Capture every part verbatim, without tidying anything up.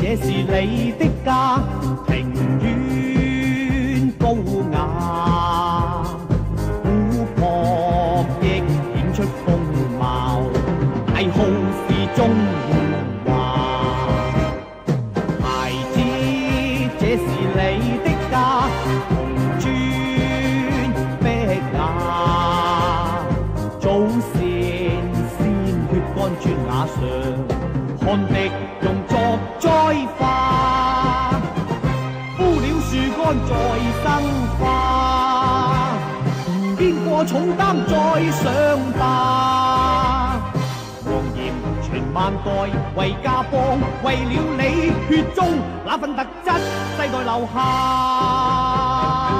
这是你的家，庭院高雅，古朴亦顯出風貌，大好是中華。孩子，這是你的家，紅磚碧瓦，祖先鮮血乾磚瓦上，汗滴用作栽花，枯了樹幹再生花，邊個重擔再上吧？黃鹽傳萬代為家邦，為了你血中那份特質，世代留下。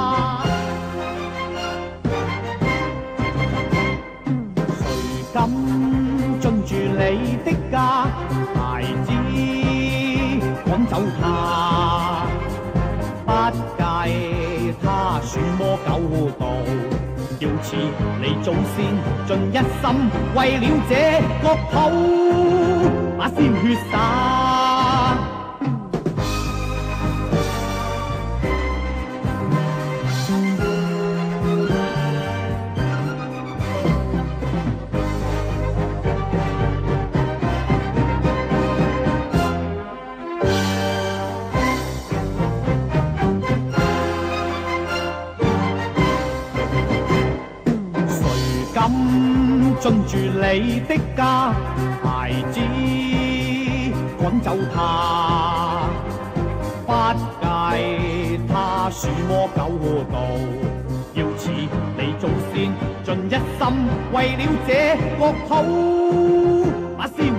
誰敢進駐你的家？孩子，趕走他，不計他鼠魔九道，要似你祖先盡一心，為了這國土把鮮血灑。敢進駐你的家，孩子，趕走他，不計他鼠魔九道，要似你祖先盡一心，為了這國土把鮮